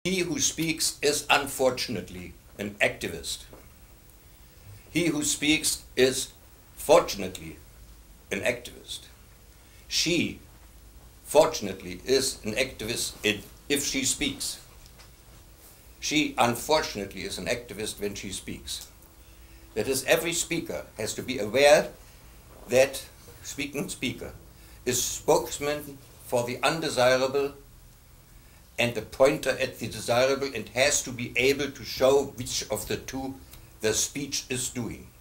He who speaks is unfortunately an activist. He who speaks is fortunately an activist. She, fortunately, is an activist if she speaks. She, unfortunately, is an activist when she speaks. That is, every speaker has to be aware that speaking speaker is spokesman for the undesirable and the pointer at the desirable, and has to be able to show which of the two the speech is doing.